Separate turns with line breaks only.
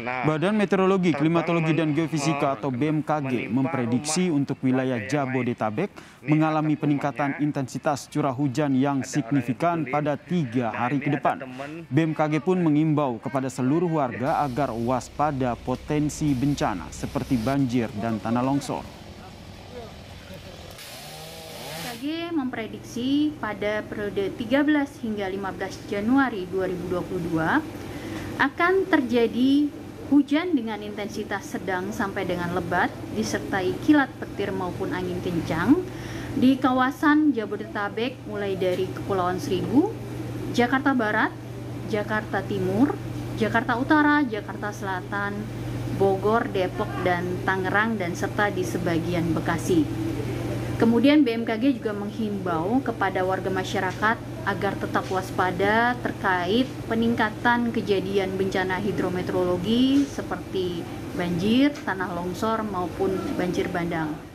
Badan Meteorologi, Klimatologi, dan Geofisika atau BMKG memprediksi untuk wilayah Jabodetabek mengalami peningkatan intensitas curah hujan yang signifikan pada 3 hari ke depan. BMKG pun mengimbau kepada seluruh warga agar waspada potensi bencana seperti banjir dan tanah longsor.
BMKG memprediksi pada periode 13 hingga 15 Januari 2022 akan terjadi hujan dengan intensitas sedang sampai dengan lebat disertai kilat petir maupun angin kencang di kawasan Jabodetabek mulai dari Kepulauan Seribu, Jakarta Barat, Jakarta Timur, Jakarta Utara, Jakarta Selatan, Bogor, Depok, dan Tangerang, dan serta di sebagian Bekasi. Kemudian BMKG juga menghimbau kepada warga masyarakat agar tetap waspada terkait peningkatan kejadian bencana hidrometeorologi seperti banjir, tanah longsor, maupun banjir bandang.